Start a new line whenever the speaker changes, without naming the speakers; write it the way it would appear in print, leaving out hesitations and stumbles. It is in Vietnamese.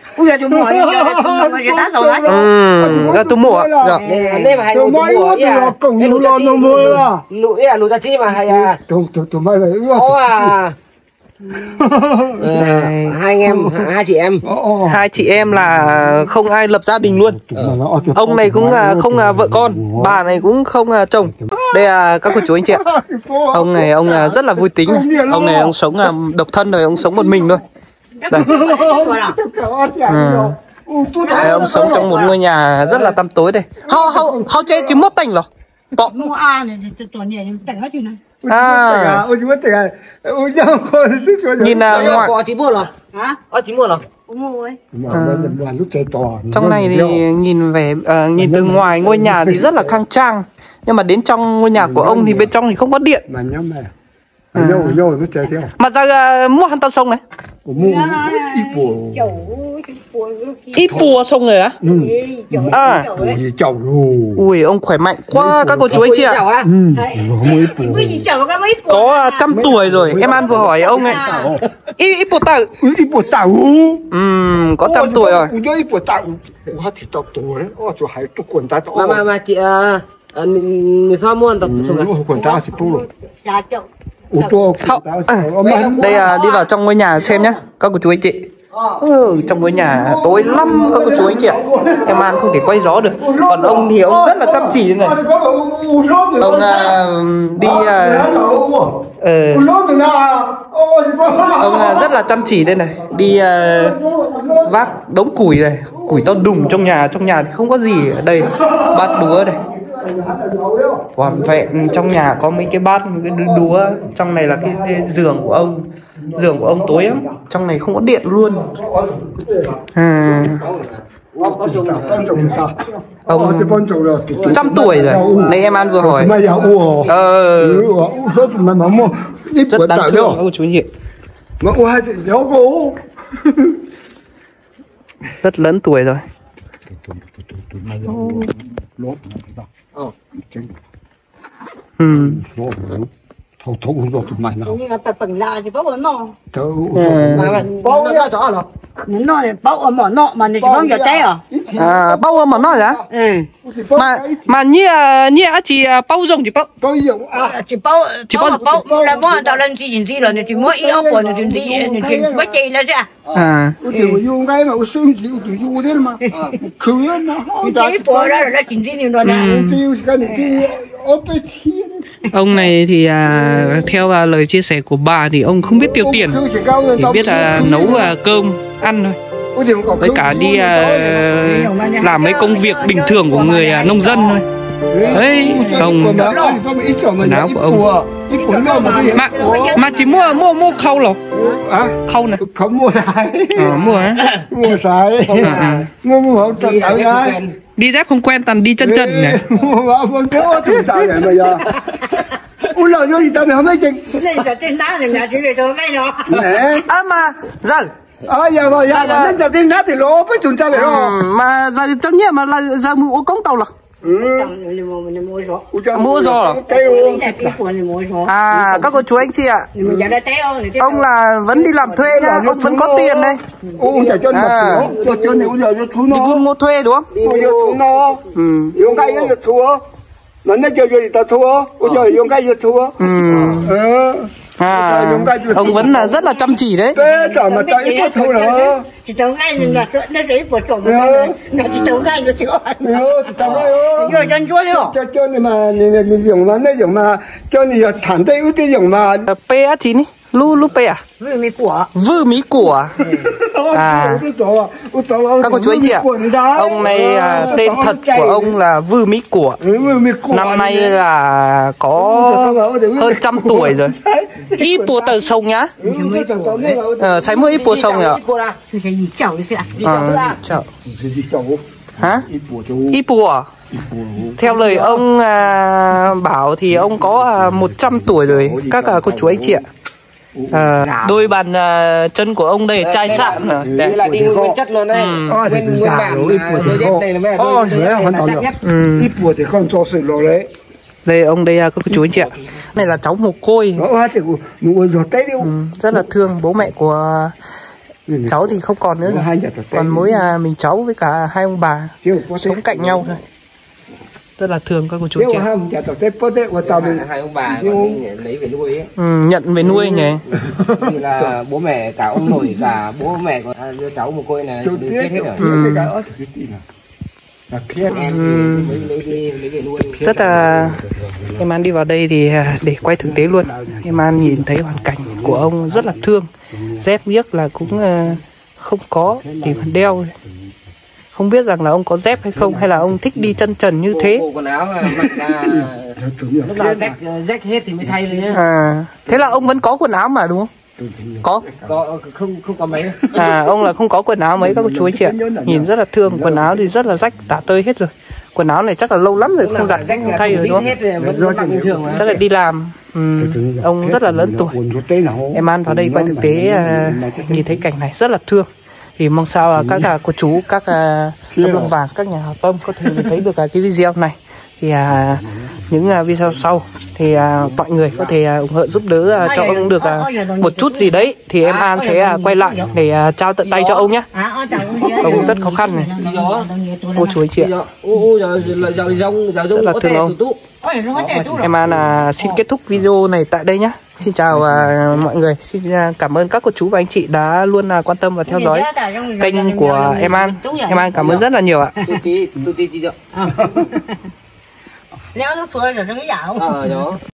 Ui giờ tôi mua người ta rồi đấy.
Ra tôi mua. Dạ.
Nên mà hay mua mua ya.
Cùng nhiều lo nó mua à.
Lũ ta chi mà hay à.
Tụi mày vậy.
Ô à. Hai anh em, hai chị em.
Hai chị em là không ai lập gia đình luôn. Ông này cũng không vợ con, bà này cũng không chồng. Đây là các cô chú anh chị ạ. Ông này ông rất là vui tính. Ông này ông sống độc thân rồi, ông sống một mình thôi. Đây. Đây, ông sống trong một ngôi nhà rất là tăm tối đây. How chơi chỉ mất tành rồi. Có. Nhìn ngoài
chỉ mua rồi. Hả? Chỉ mua rồi.
Trong này thì nhìn về nhìn từ ngoài ngôi nhà thì rất là khang trang, nhưng mà đến trong ngôi nhà của ông thì bên trong thì không có điện. Mà ra mua hắn tao sông này. Ít bùa sông rồi á? À. Ui ông khỏe mạnh quá các cô chú anh chị ạ. Có 100 tuổi rồi. Em An vừa hỏi ông ấy. Ít bùa tàu. Có 100 tuổi rồi.
Mà chị người sao mua tập sông này?
Đây đi vào trong ngôi nhà xem nhá các cô chú anh chị. Trong ngôi nhà tối lắm các cô chú anh chị ạ. Em An không thể quay gió được. Còn ông thì ông rất là chăm chỉ này. Ông đi ông rất là chăm chỉ đây này. Đi vác đống củi này, củi to đùng trong nhà thì không có gì ở đây. Bát đũa này. Còn vẹn trong nhà có mấy cái bát, mấy cái đũa. Trong này là cái giường của ông. Giường của ông tối lắm. Trong này không có điện luôn. Ông 100 tuổi rồi. Đây em An vừa hỏi. Rất đáng thương các chú nhỉ. Rất lớn tuổi rồi.
Thấu rồi tụi mày nào.
Nhưng mà tận là thì bố nó.
Mà bố nó rõ rồi.
Nó này bố mà nó mà nó nói giờ té à?
Bao mà nó hả? Mà như chỉ bao rồng chỉ bao.
Chỉ bao là mua tao lên gì rồi chỉ mua ít ốc rồi chỉ mấy chi là ra.
Dùng cái mà xương chịu chỉ dùng thế mà. Khứ nó.
Chỉ bỏ ra là chỉ gì nữa nè.
Ông này thì theo lời chia sẻ của bà thì ông không biết tiêu tiền, chỉ biết nấu cơm ăn thôi. Với cả đi làm mấy công việc bình thường của người nông dân thôi. Đấy, ông quần áo của ông. Mà chỉ mua khâu rồi. Khâu này.
Không mua lại.
Mua hả?
Mua xài. Mua trần ở đây.
Đi dép không quen toàn đi chân này.
Mua sao vậy bây giờ? Ủa lời nói gì tao mày không thấy chừng.
Này giờ trên đá thì nhà chỉ để tôi cái nó.
Mà giờ
giờ đến giờ trên đá thì lỗ với chúng ta vậy đó.
Mà giờ trong nhà mà là giờ mua cống tàu là. Mua giò các cô chú anh chị ạ. Ông là vẫn đi làm thuê nhá, ông vẫn có tiền đây.
Ông trả chân mà cho chân thì bây giờ cho thú nó.
Mua thuê đúng không?
Mua thú nó. Dùng cái nó thua. Mà nó chơi gì ta thua. Bây giờ dùng cái gì thua.
Ông vẫn là rất là chăm chỉ đấy.
Thế trời mà ta ít có thua nữa.
Chỉ tao ngay là nó sẽ của trộm nó chỉ tao ngay nó chỉ có
thì tao ngay
rồi chân chuối rồi
cho chân này mà dùng mà nó dùng mà cho này thẳng tay út dùng mà
pe thì ní lu pe à vư mí của các cô chú anh chị ạ, ông này tên thật của ông là Vư Mỹ Của. Năm nay là có hơn 100 tuổi rồi. Ít bùa tờ sông nhá. Sái mua ít bùa sông nhỉ? Chậu. Hả? Ít bùa. Theo lời ông bảo thì ông có 100 tuổi rồi các cô chú anh chị ạ. Đôi bàn chân của ông đây chai sạn rồi.
Đây là đi nguyên chất luôn đây. Nguyên bản đôi dép này là mấy đôi chắc nhất.
Ít bùa thì không cho sự lộ đấy.
Đây ông đây các cô chú anh chị ạ. Này là cháu mồ côi. Rất là thương bố mẹ của cháu thì không còn nữa rồi. Còn mỗi mình cháu với cả hai ông bà sống cạnh nhau thôi. Rất là thương các cô chú chị.
Hai ông bà lấy về nuôi ấy.
Nhận về nuôi nhỉ.
Như là bố mẹ cả ông nội cả bố mẹ của đứa cháu một cô này chết hết rồi. Lấy về nuôi.
Rất là em An đi vào đây thì để quay thực tế luôn. Em An nhìn thấy hoàn cảnh của ông rất là thương. Dép điếc là cũng không có để mà đeo. Không biết rằng là ông có dép hay không, hay là ông thích đi chân trần như thế.
Bộ quần áo mặc là lúc nào rách hết thì mới thay lên nhá.
Thế là ông vẫn có quần áo mà đúng không? Có
không có mấy.
Ông là không có quần áo mấy các cô chú anh chị ạ. Nhìn rất là thương, quần áo thì rất là rách tả tơi hết rồi. Quần áo này chắc là lâu lắm rồi không giặt không thay rồi đúng không? Chắc là đi làm. Ông rất là lớn tuổi. Em An vào đây quay thực tế nhìn thấy cảnh này rất là thương. Thì mong sao các cô chú, các tấm lòng vàng, các nhà hảo tâm có thể thấy được cái video này. Thì những video sau thì mọi người có thể ủng hộ giúp đỡ cho ông được một chút gì đấy, thì em An sẽ quay lại để trao tận tay cho ông nhé. Ông rất khó khăn này, cô chú anh chị ạ, rất là thương ông. Em An xin kết thúc video này tại đây nhé. Xin chào mọi người, xin cảm ơn các cô chú và anh chị đã luôn quan tâm và theo dõi kênh của em An. Em An cảm ơn rất là nhiều ạ.
Nếu nó phơi rồi nó cái dạo.